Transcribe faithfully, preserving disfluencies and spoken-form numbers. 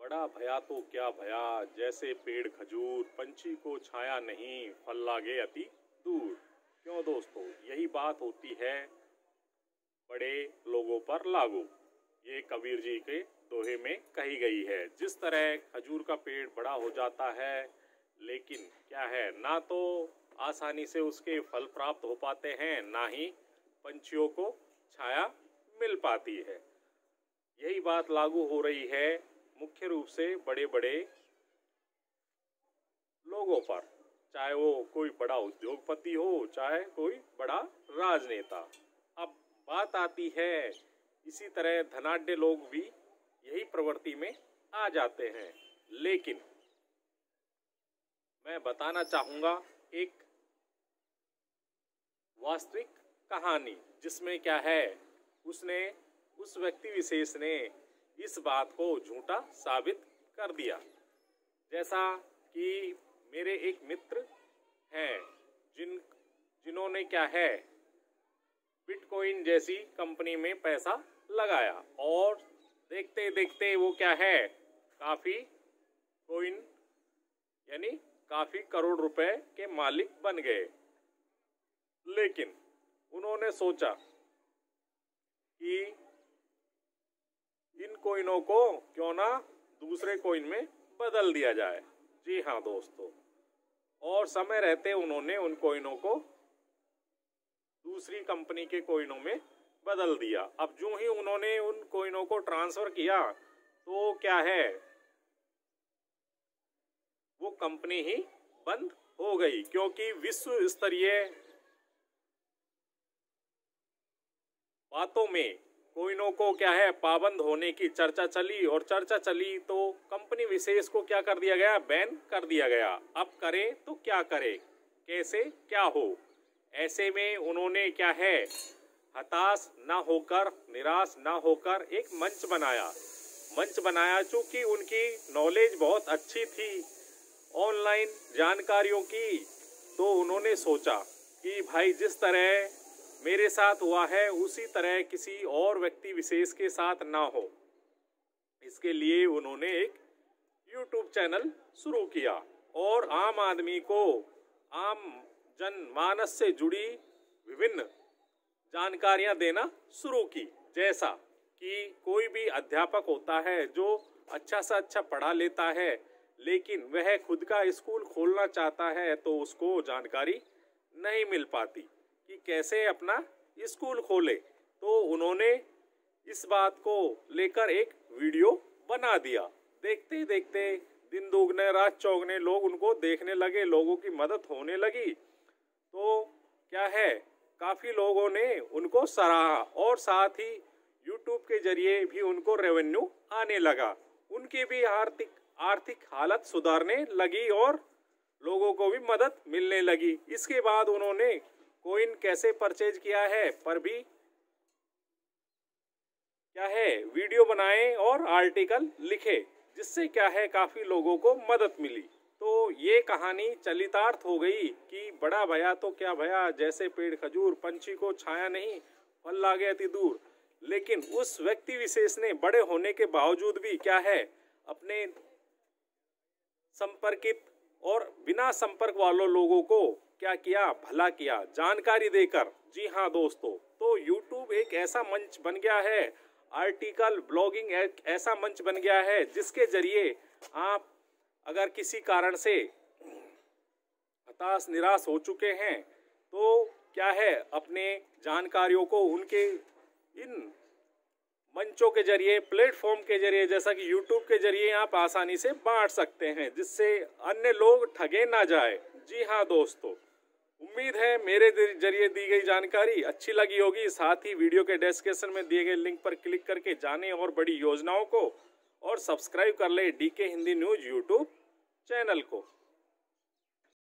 बड़ा भया तो क्या भया, जैसे पेड़ खजूर, पंछी को छाया नहीं, फल लागे अति दूर। क्यों दोस्तों, यही बात होती है बड़े लोगों पर लागू। ये कबीर जी के दोहे में कही गई है। जिस तरह खजूर का पेड़ बड़ा हो जाता है, लेकिन क्या है, ना तो आसानी से उसके फल प्राप्त हो पाते हैं, ना ही पंछियों को छाया मिल पाती है। यही बात लागू हो रही है मुख्य रूप से बड़े बड़े लोगों पर, चाहे वो कोई बड़ा उद्योगपति हो, चाहे कोई बड़ा राजनेता। अब बात आती है, इसी तरह धनाढ्य लोग भी यही प्रवृत्ति में आ जाते हैं। लेकिन मैं बताना चाहूंगा एक वास्तविक कहानी, जिसमें क्या है, उसने उस व्यक्ति विशेष ने इस बात को झूठा साबित कर दिया। जैसा कि मेरे एक मित्र हैं जिन जिन्होंने क्या है बिटकॉइन जैसी कंपनी में पैसा लगाया, और देखते देखते वो क्या है काफी कॉइन यानी काफी करोड़ रुपए के मालिक बन गए। लेकिन उन्होंने सोचा कि इन कॉइनों को क्यों ना दूसरे कॉइन में बदल दिया जाए। जी हाँ दोस्तों, और समय रहते उन्होंने उन कॉइनों को दूसरी कंपनी के कॉइनों में बदल दिया। अब जो ही उन्होंने उन कॉइनों को ट्रांसफर किया तो क्या है, वो कंपनी ही बंद हो गई, क्योंकि विश्व स्तरीय बातों में कॉइनों को क्या है पाबंद होने की चर्चा चली, और चर्चा चली तो कंपनी विशेष को क्या कर दिया गया, बैन कर दिया गया। अब करे तो क्या करे, कैसे क्या हो। ऐसे में उन्होंने क्या है हताश ना होकर, निराश ना होकर एक मंच बनाया मंच बनाया चूंकि उनकी नॉलेज बहुत अच्छी थी ऑनलाइन जानकारियों की, तो उन्होंने सोचा कि भाई जिस तरह मेरे साथ हुआ है उसी तरह किसी और व्यक्ति विशेष के साथ ना हो। इसके लिए उन्होंने एक यूट्यूब चैनल शुरू किया और आम आदमी को, आम जनमानस से जुड़ी विभिन्न जानकारियां देना शुरू की। जैसा कि कोई भी अध्यापक होता है जो अच्छा से अच्छा पढ़ा लेता है, लेकिन वह खुद का स्कूल खोलना चाहता है तो उसको जानकारी नहीं मिल पाती कि कैसे अपना स्कूल खोले। तो उन्होंने इस बात को लेकर एक वीडियो बना दिया। देखते देखते दिन दोगुने रात चौगुने लोग उनको देखने लगे, लोगों की मदद होने लगी। तो क्या है, काफी लोगों ने उनको सराहा और साथ ही यूट्यूब के जरिए भी उनको रेवेन्यू आने लगा। उनकी भी आर्थिक आर्थिक हालत सुधारने लगी और लोगों को भी मदद मिलने लगी। इसके बाद उन्होंने कॉइन कैसे परचेज किया है पर भी क्या है वीडियो बनाए और आर्टिकल लिखे, जिससे क्या है काफी लोगों को मदद मिली। तो ये कहानी चलितार्थ हो गई कि बड़ा भया तो क्या भया, जैसे पेड़ खजूर, पंछी को छाया नहीं, फल लागे अति दूर। लेकिन उस व्यक्ति विशेष ने बड़े होने के बावजूद भी क्या है अपने संपर्कित और बिना संपर्क वालों लोगों को क्या किया, भला किया, जानकारी देकर। जी हाँ दोस्तों, तो यूट्यूब एक ऐसा मंच बन गया है, आर्टिकल ब्लॉगिंग एक ऐसा मंच बन गया है जिसके जरिए आप अगर किसी कारण से हताश निराश हो चुके हैं तो क्या है अपने जानकारियों को उनके इन मंचों के जरिए, प्लेटफॉर्म के जरिए, जैसा कि यूट्यूब के जरिए आप आसानी से बांट सकते हैं, जिससे अन्य लोग ठगे ना जाए। जी हाँ दोस्तों, उम्मीद है मेरे जरिए दी गई जानकारी अच्छी लगी होगी। साथ ही वीडियो के डिस्क्रिप्शन में दिए गए लिंक पर क्लिक करके जानें और बड़ी योजनाओं को, और सब्सक्राइब कर ले DK Hindi news YouTube channel को।